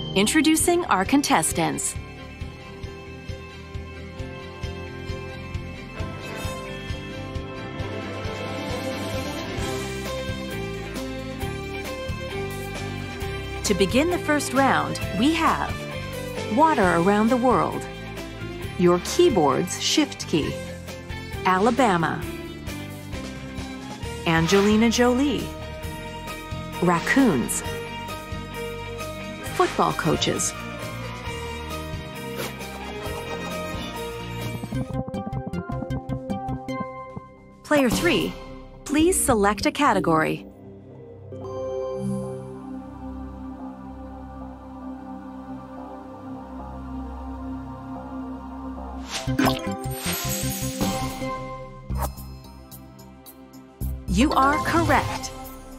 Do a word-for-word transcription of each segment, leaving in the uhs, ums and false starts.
Introducing our contestants. To begin the first round, we have Water Around the World, Your Keyboard's Shift Key, Alabama, Angelina Jolie, Raccoons, Football Coaches, Player three, please select a category. You are correct.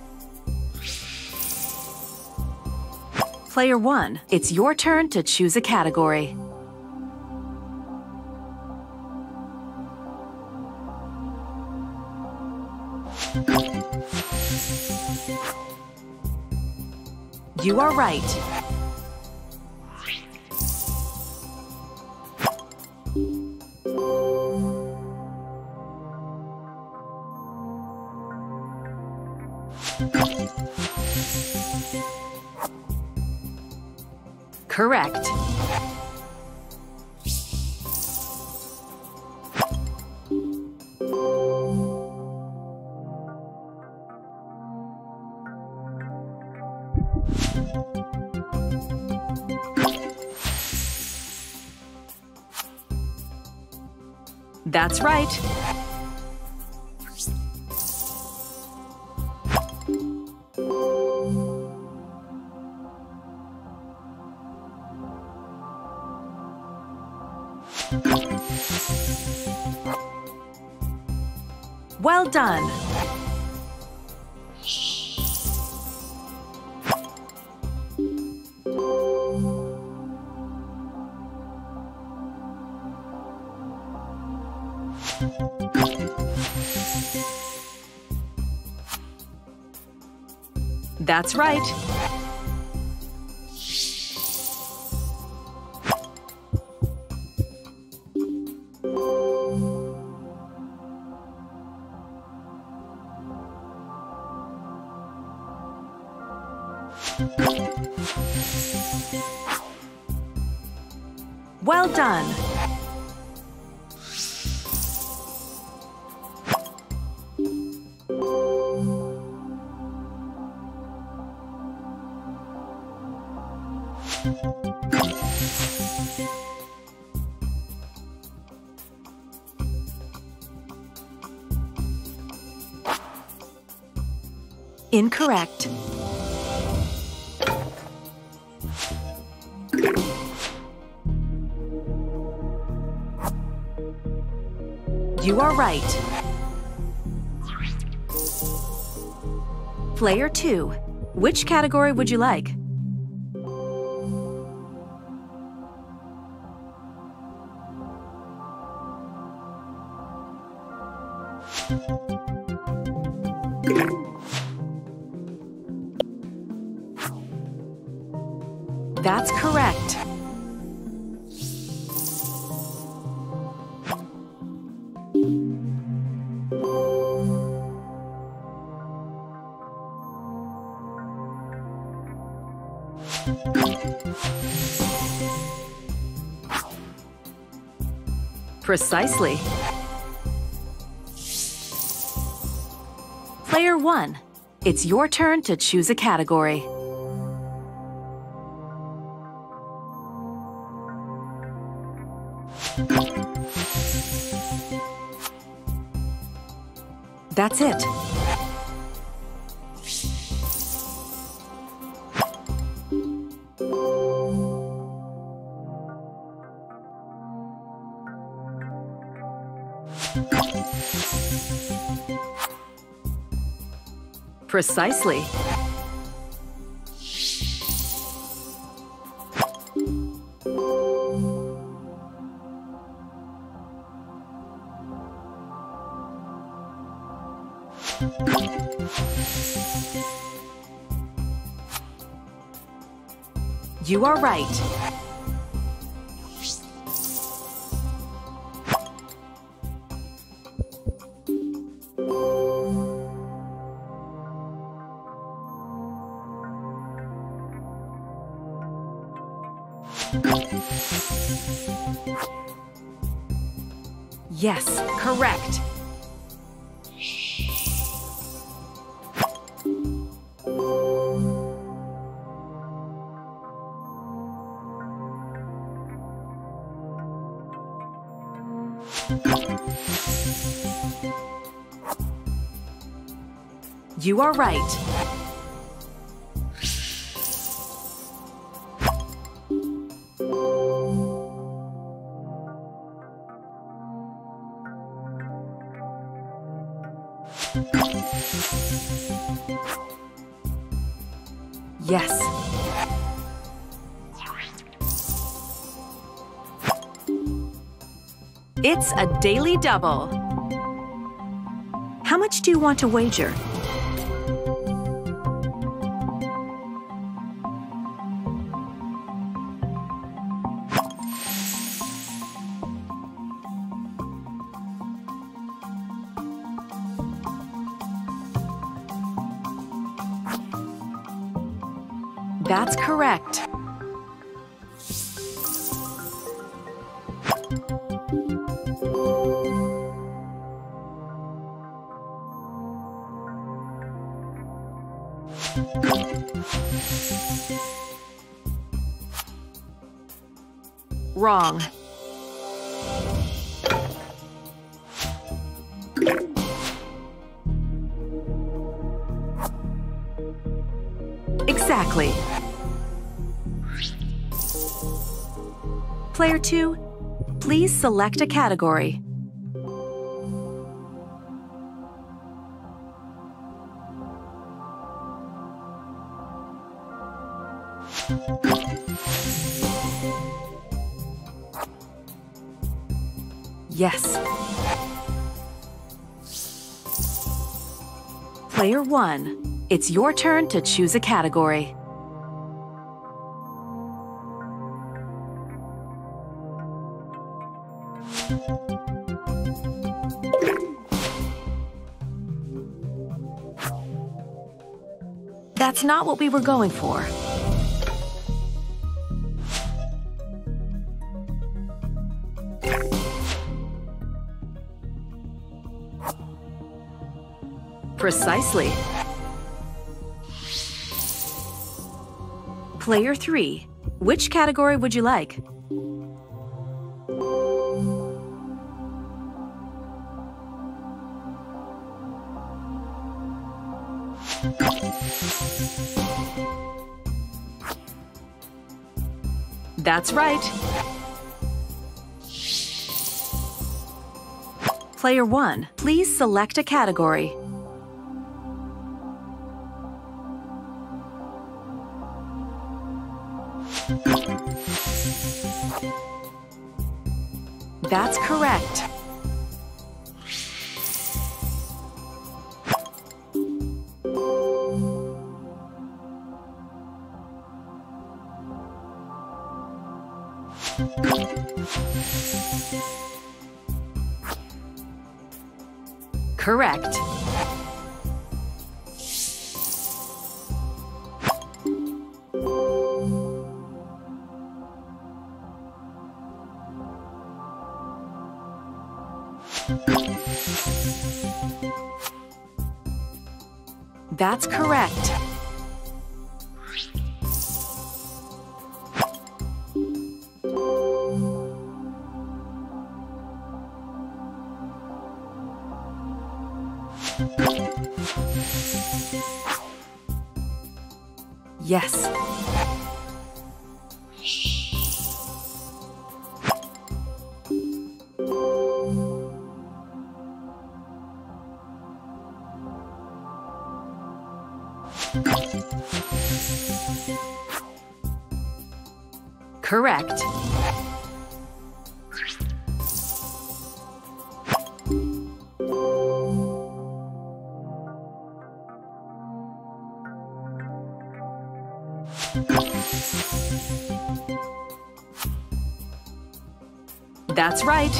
Player one, it's your turn to choose a category. You are right. Correct. That's right. Well done. That's right. Well done. Incorrect. You are right. Player two, which category would you like? That's correct. Precisely. Player one, it's your turn to choose a category. That's it. Precisely. You are right. Yes, correct. You are right. Yes. It's a daily double. How much do you want to wager? That's correct. Wrong. Exactly. Player two, please select a category. Yes. Player one, it's your turn to choose a category. That's not what we were going for. Precisely. Player three, which category would you like? That's right. Player one, please select a category. That's correct. Correct. That's correct. Yes. Correct. That's right.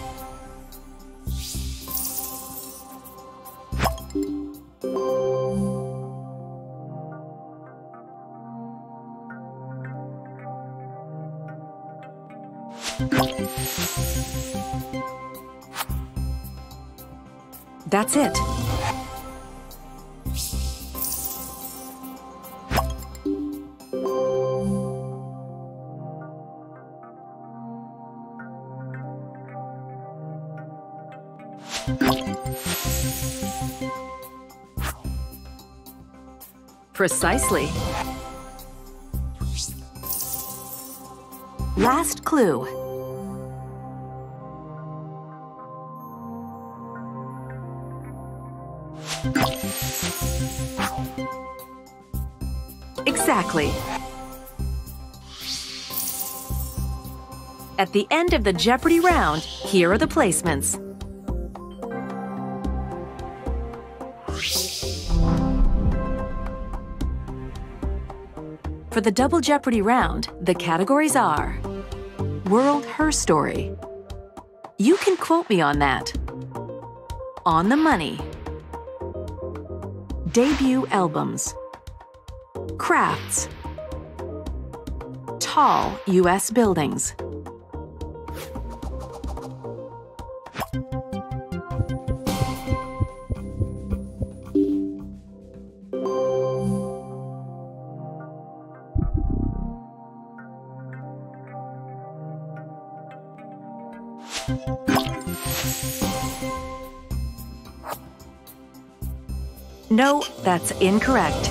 That's it. Precisely. Last clue. Exactly. At the end of the Jeopardy round, here are the placements. For the Double Jeopardy round, the categories are World Her Story. You can quote me on that. On the Money. Debut albums. Crafts. Tall U S buildings. No, that's incorrect.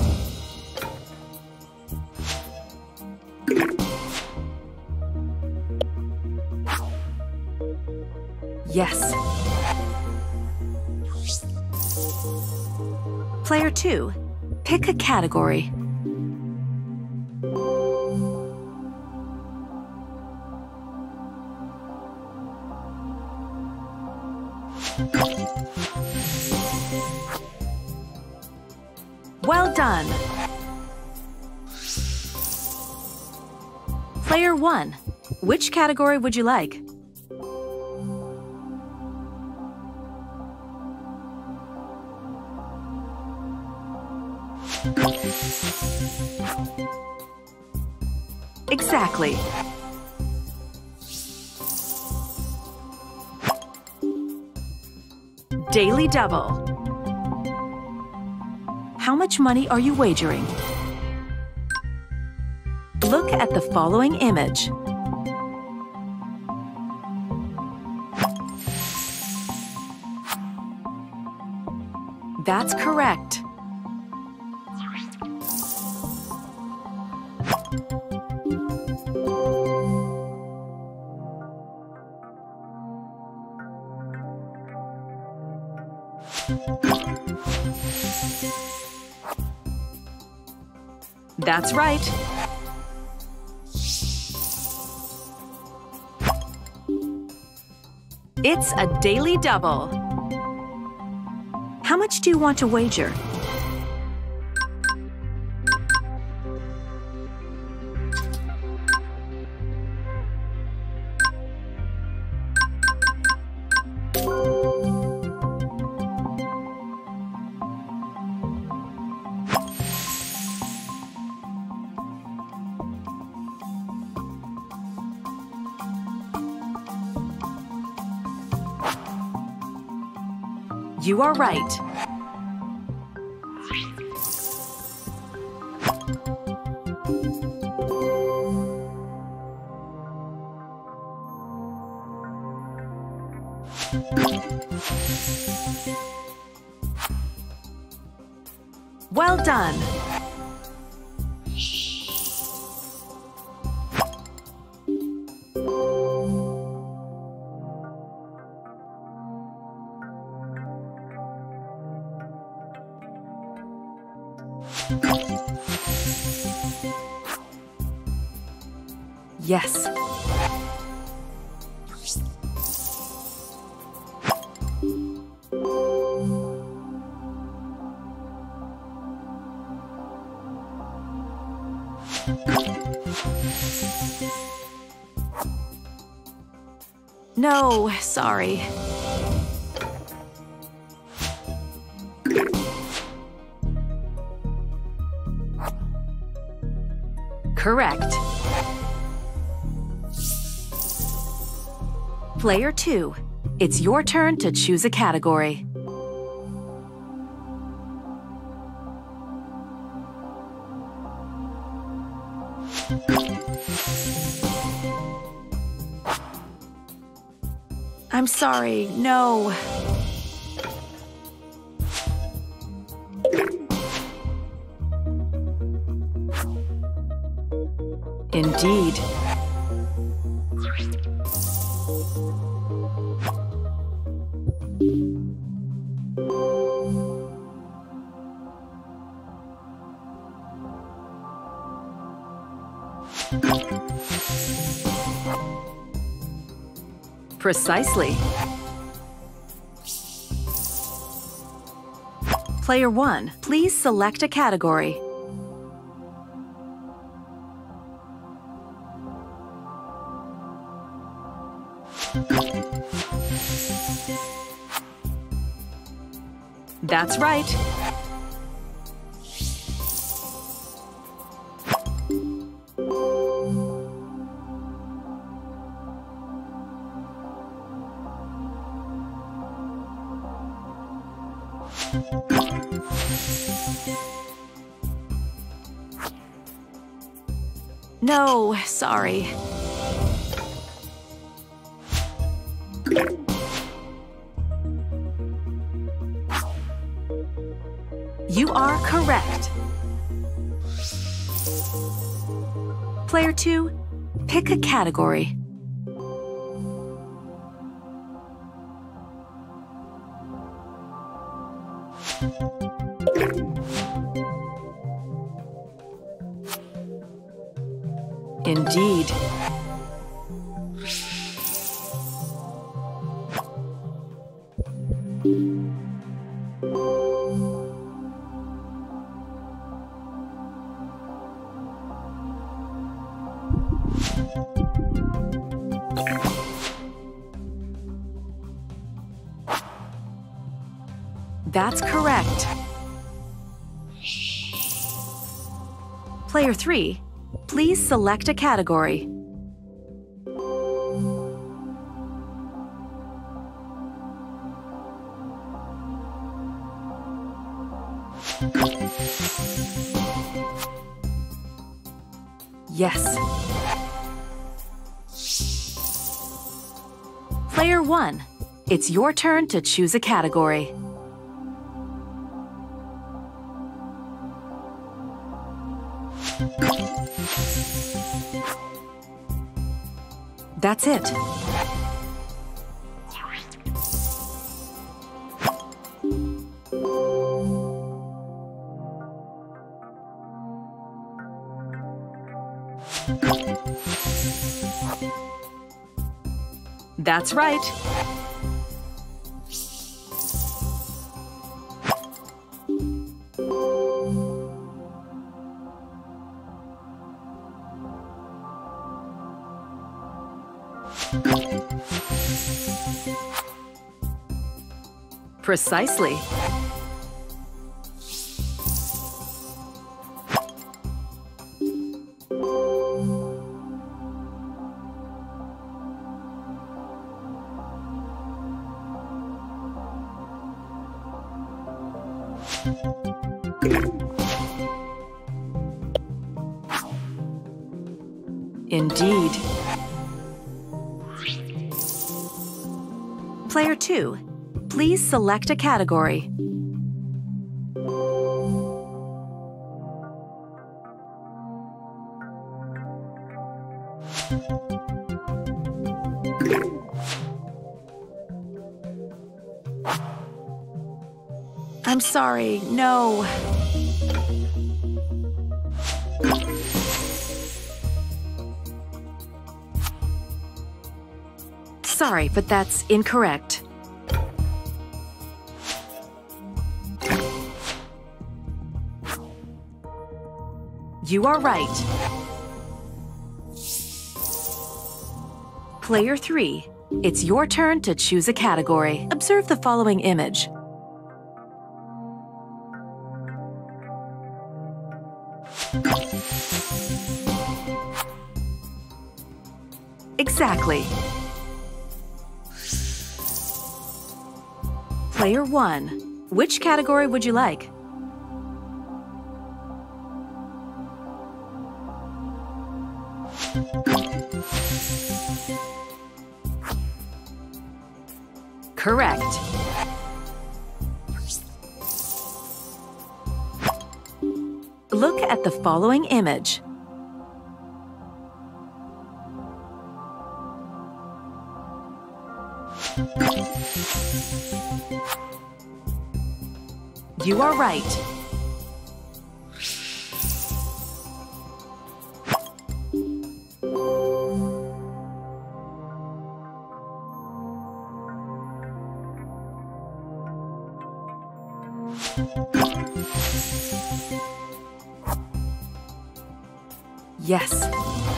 Yes. Player two, pick a category. Well done. Player one, which category would you like? Exactly. Daily Double. How much money are you wagering? Look at the following image. That's correct. That's right. It's a daily double. How much do you want to wager? You are right. Well done. Yes. No, sorry. Correct. Player two, it's your turn to choose a category. I'm sorry, no. Indeed. Precisely. Player one, please select a category. That's right. No, sorry. You are correct. Player two, pick a category. Indeed. That's correct. Player three, please select a category. Yes. Player one, it's your turn to choose a category. That's it. That's right. Precisely. Indeed. Player two, please select a category. I'm sorry, no. Sorry, but that's incorrect. You are right. Player three, it's your turn to choose a category. Observe the following image. Exactly. Player one, which category would you like? Correct. Look at the following image. You are right. Yes.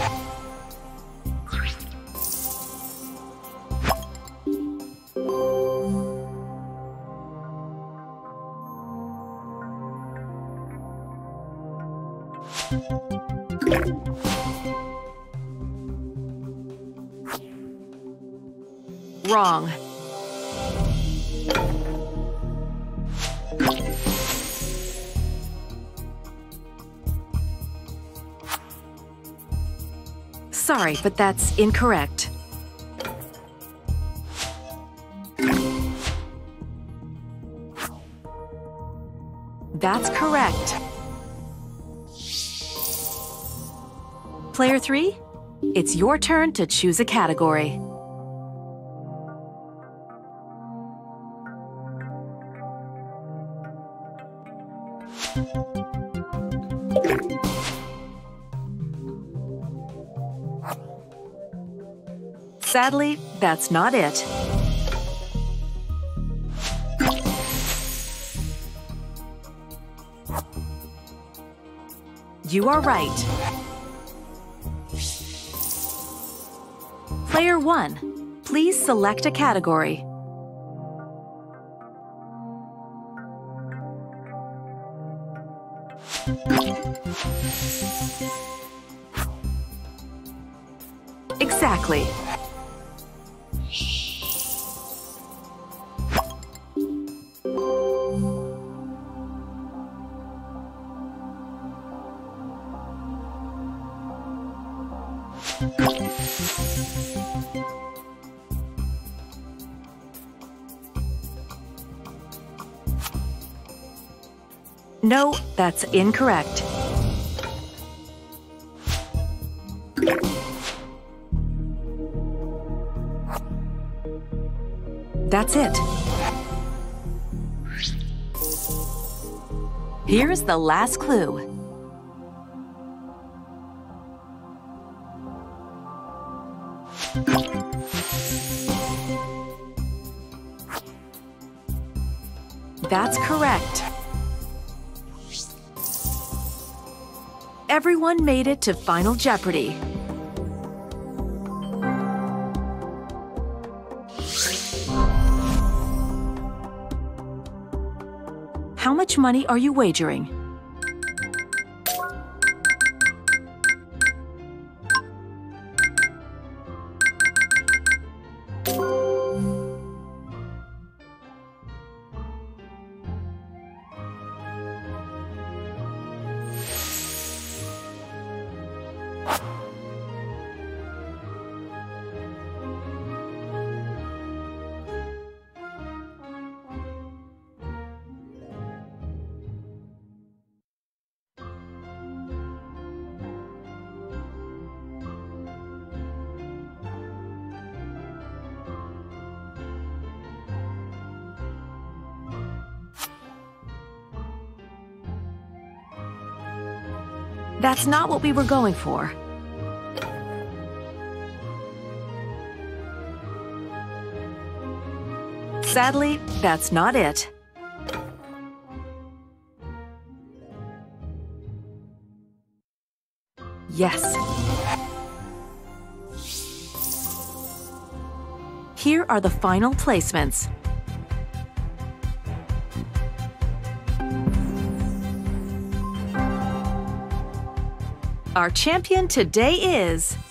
Wrong. Sorry, but that's incorrect. That's correct. Player three, it's your turn to choose a category. Sadly, that's not it. You are right. Player one, please select a category. Exactly. No, that's incorrect. That's it. Here's the last clue. That's correct. Everyone made it to Final Jeopardy! How much money are you wagering? That's not what we were going for. Sadly, that's not it. Yes. Here are the final placements. Our champion today is